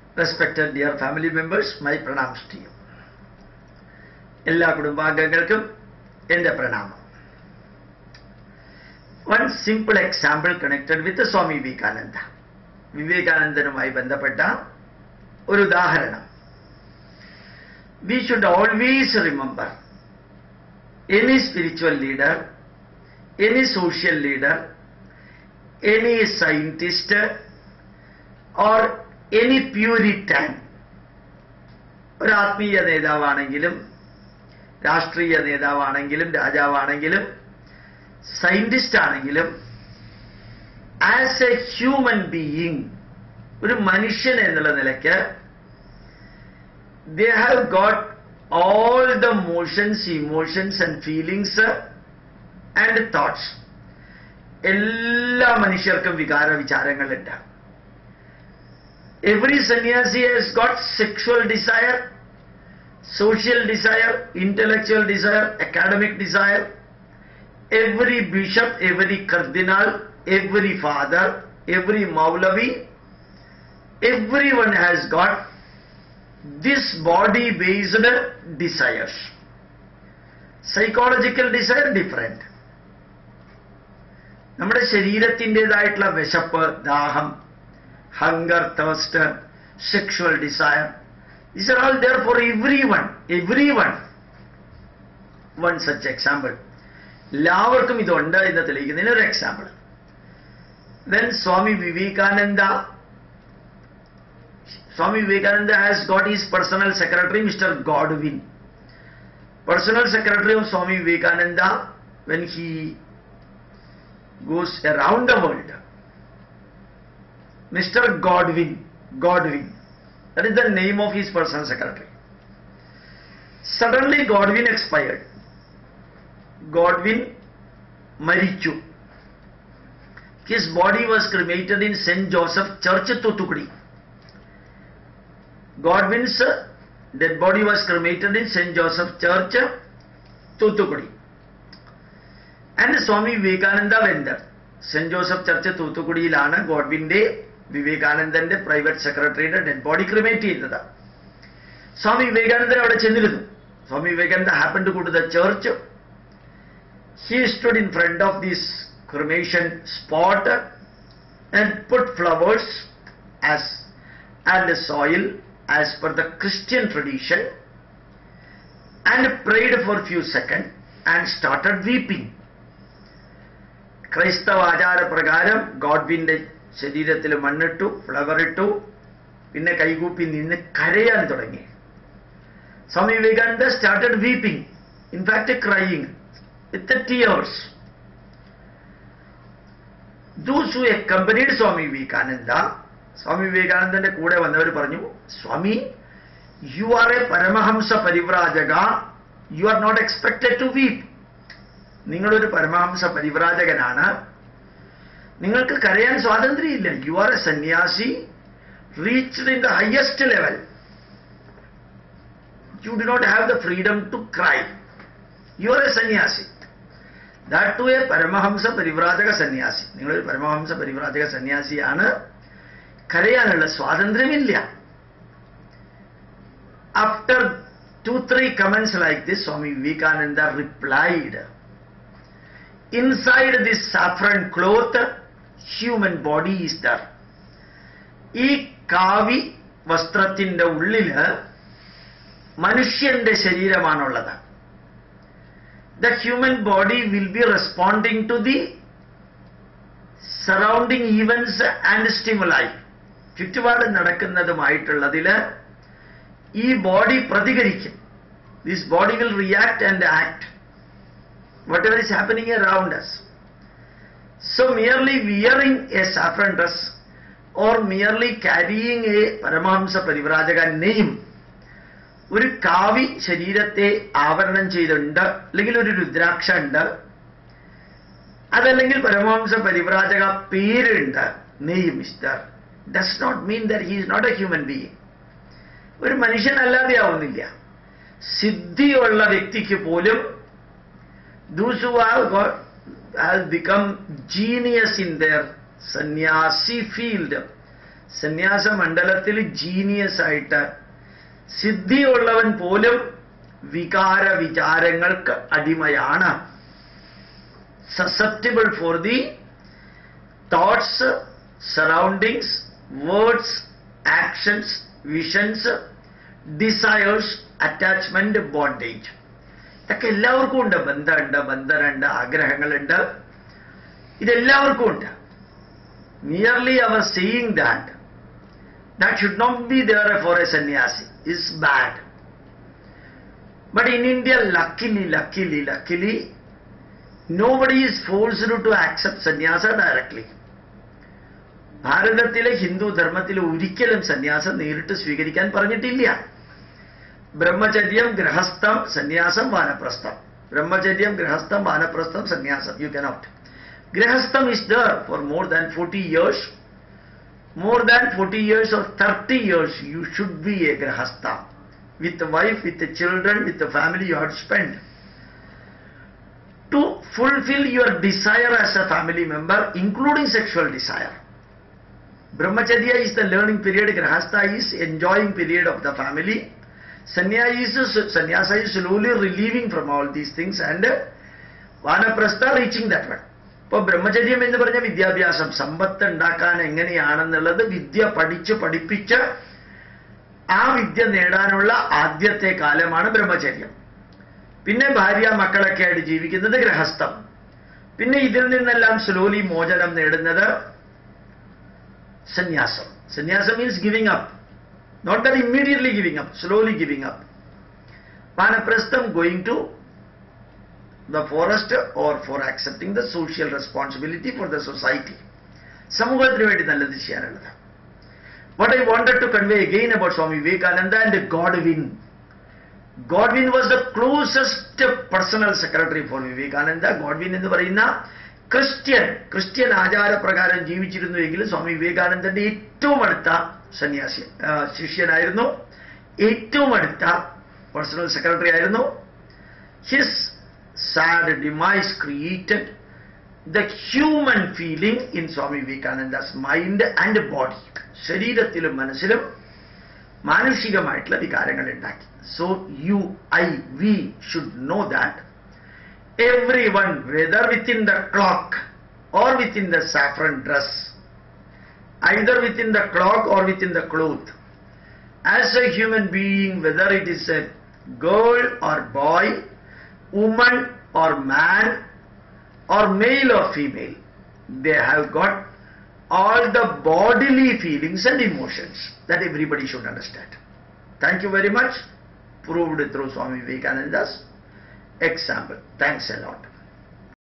Respected dear family members, my pranams to you. എല്ലാ കുടുംബാംഗങ്ങൾക്കും എൻ്റെ പ്രണാമം. One simple example connected with Swami Vivekananda. വിവേകാനന്ദനുമായി ബന്ധപ്പെട്ട ഒരു ഉദാഹരണം. We should always remember, any spiritual leader, any social leader, any scientist or any Puritan, ഒരു ആത്മീയ നേതാവാണെങ്കിലും രാഷ്ട്രീയ നേതാവാണെങ്കിലും രാജാവാണെങ്കിലും സയന്റിസ്റ്റ് ആണെങ്കിലും ആസ് എ ഹ്യൂമൻ ബീയിങ്, ഒരു മനുഷ്യൻ എന്നുള്ള നിലയ്ക്ക് they have got all the motions, emotions and feelings and thoughts. എല്ലാ മനുഷ്യർക്കും വികാര വിചാരങ്ങളുണ്ട്. Every sannyasi has got sexual desire, social desire, intellectual desire, academic desire. Every bishop, every cardinal, every father, every Maulavi, everyone has got this body based desires. Psychological desire different. നമ്മുടെ ശരീരത്തിൻ്റെതായിട്ടുള്ള വിശപ്പ്, ദാഹം, hunger, thirst, sexual desire, these are all there for everyone. One such example, എല്ലാവർക്കും ഇതുണ്ട് എന്ന് തെളിയിക്കുന്നതിന് ഒരു example. Then Swami Vivekananda has got his personal secretary, Mr. Godwin. Personal secretary of Swami Vivekananda, when he goes around the world, Mr. Godwin, that is the name of his personal secretary. Suddenly Godwin expired. Godwin marichu. His body was cremated in St. Joseph Church, Thuthukudi. Godwin's dead body was cremated in St. Joseph Church, Thuthukudi. And Swami Vivekananda went there. St. Joseph Church, Thuthukudiyilana Godwinde വിവേകാനന്ദന്റെ private secretary dead body cremate ചെയ്തത്. സ്വാമി വിവേകാനന്ദൻ അവിടെ ചെന്നിരുന്നു. Swami Vivekananda happen to go to the church. He stood in front of this cremation spot and put flowers and soil as per the Christian tradition and prayed for few second and started weeping. ക്രൈസ്തവ ആചാരപ്രകാരം ഗോഡ്വിന്റെ ശരീരത്തിൽ മണ്ണിട്ടു, ഫ്ലവറിട്ടു, പിന്നെ കൈകൂപ്പി നിന്ന് കരയാൻ തുടങ്ങി. Swami Vivekananda started weeping, in fact crying with tears. Those who accompanied Swami Vivekananda, Swami വിവേകാനന്ദന്റെ കൂടെ വന്നവർ പറഞ്ഞു, സ്വാമി, you are a Paramahansa പരിവ്രാജക, you are not expected to weep. നിങ്ങളൊരു പരമഹംസ പരിവ്രാജകനാണ്, നിങ്ങൾക്ക് കരയാൻ സ്വാതന്ത്ര്യമില്ല. You are a sannyasi, reached in the highest level. You do not have the freedom to cry. You are a sannyasi, that to a paramahamsa parivrajaka sannyasi. നിങ്ങളൊരു പരമഹംസ പരിവ്രാജക സന്യാസിയാണ്, കരയാനുള്ള സ്വാതന്ത്ര്യമില്ല. After 2-3 comments like this, Swami Vivekananda replied, inside this saffron cloth, human body is there. ഈ കാവി വസ്ത്രത്തിന്റെ ഉള്ളില് മനുഷ്യന്റെ ശരീരമാണുള്ളത്. The human body will be responding to the surrounding events and stimuli. ചുറ്റുപാട് നടക്കുന്നതുമായിട്ടുള്ളതില് ഈ ബോഡി പ്രതികരിക്കും. This body will react and act whatever is happening around us. So merely wearing a saffron dress or merely carrying a Paramahamsa Parivrajaka name, ഒരു കാവി ശരീരത്തെ ആവരണം ചെയ്തുണ്ട്, അല്ലെങ്കിൽ ഒരു രുദ്രാക്ഷ ഉണ്ട്, അതല്ലെങ്കിൽ പരമഹംസ പരിവ്രാജക പേരുണ്ട്, നെയ്യും mister, does not mean that he is not a human being. ഒരു മനുഷ്യനല്ലാതെ ആവുന്നില്ല. സിദ്ധിയുള്ള വ്യക്തിക്ക് പോലും those who have become genius in their sannyasi field, സന്യാസ മണ്ഡലത്തിൽ ജീനിയസ് ആയിട്ട് സിദ്ധിയുള്ളവൻ പോലും വികാര വിചാരങ്ങൾക്ക് അടിമയാണ്. Susceptible for the thoughts, surroundings, words, actions, visions, desires, attachment, bondage. ഇതൊക്കെ എല്ലാവർക്കും ഉണ്ട്. ബന്ധമുണ്ട്, ബന്ധനുണ്ട്, ആഗ്രഹങ്ങളുണ്ട്, ഇതെല്ലാവർക്കും ഉണ്ട്. Merely our saying that should not be there for a sannyasi is bad. But in India, luckily, nobody is forced to accept sannyasa directly. ഭാരതത്തിലെ ഹിന്ദു ധർമ്മത്തിൽ ഒരിക്കലും സന്യാസം നേരിട്ട് സ്വീകരിക്കാൻ പറഞ്ഞിട്ടില്ല. ബ്രഹ്മചര്യം, ഗൃഹസ്ഥം, സന്യാസം, വാനപ്രസ്ഥം. ബ്രഹ്മചര്യം, ഗൃഹസ്ഥം, വാനപ്രസ്ഥം, സന്യാസം. You cannot. Grihastham is there for more than 40 years. More than 40 years or 30 years, you should be a grihastha. With the wife, with the children, with the family you have to spend. To fulfill your desire as a family member, including sexual desire. Brahmacharya is the learning period, grihastha is enjoying period of the family. Sannyasa is slowly relieving from all these things, and vanaprastha reaching that one. ഇപ്പോൾ ബ്രഹ്മചര്യം എന്ന് പറഞ്ഞ വിദ്യാഭ്യാസം, സമ്പത്ത് ഉണ്ടാക്കാൻ എങ്ങനെയാണെന്നുള്ളത് വിദ്യ പഠിപ്പിച്ച് ആ വിദ്യ നേടാനുള്ള ആദ്യത്തെ കാലമാണ് ബ്രഹ്മചര്യം. പിന്നെ ഭാര്യ മക്കളൊക്കെ ആയിട്ട് ജീവിക്കുന്നത് ഗൃഹസ്ഥം. പിന്നെ ഇതിൽ നിന്നെല്ലാം സ്ലോലി മോചനം നേടുന്നത് സന്യാസം. സന്യാസം means giving up, not that immediately giving up, slowly giving up. വാനപ്രസ്ഥം going to the forest or for accepting the social responsibility for the society. സമൂഹത്തിന് വേണ്ടി നല്ലത് ചെയ്യാനുള്ളത്. What I wanted to convey again about Swami Vivekananda and Godwin. Godwin was the closest personal secretary for Vivekananda. Godwin എന്ന് പറയുന്ന Christian ആചാരപ്രകാരം ജീവിച്ചിരുന്നുവെങ്കിലും സ്വാമി വിവേകാനന്ദന്റെ ഏറ്റവും അടുത്ത ശിഷ്യനായിരുന്നു, ഏറ്റവും അടുത്ത പേഴ്സണൽ സെക്രട്ടറി ആയിരുന്നു. His sad demise created the human feeling in Swami Vivekananda's mind and body. ശരീരത്തിലും മനസ്സിലും മാനുഷികമായിട്ടുള്ള വികാരങ്ങൾ ഉണ്ടാക്കി. So you, I, we should know that everyone, whether within the clock or within the saffron dress, either within the clock or within the cloth, as a human being, whether it is a girl or boy, woman or man, or male or female, they have got all the bodily feelings and emotions that everybody should understand. Thank you very much. Proved through Swami Vivekananda's example. Thanks a lot.